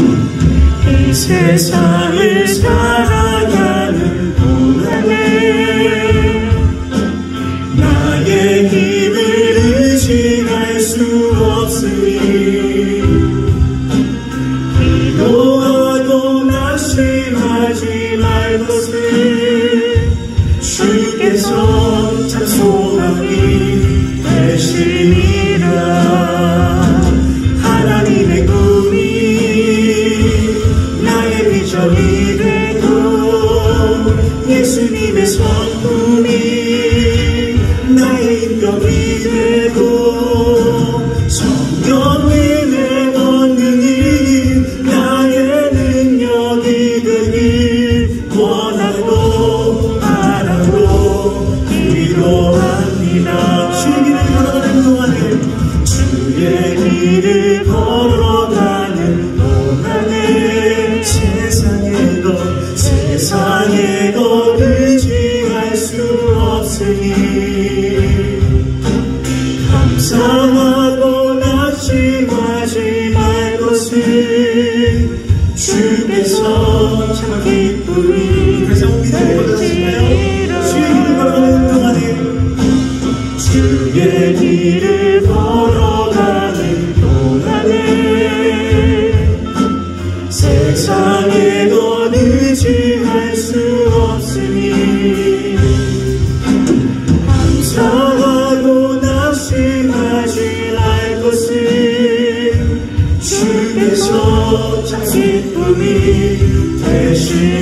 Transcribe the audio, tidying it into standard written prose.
이 세상을 살아가는 동안에 나의 힘을 의지할 수 없으니 기도하고 낙심하지 말 것을 주께서 참 소망이 되시리라. 하나님의 꿈이 나의 비전이 되고 예수님의 성품이 나의 인격이 되고 성령님의 권능이 나의 능력이 되길 원하고 바라고 기도합니다. 주의 길을 걸어가는 동안에 세상에 더 의지할 수 없으니 감사하고 낙심하지 말 것을 주께서 참 기쁨이 되시리라. 주의 길을 걸어가는 동안에 세상에 더 의지할 수 없으니 감사하고 낙심하지 말 것을 주께서 참 기쁨이 되시리라.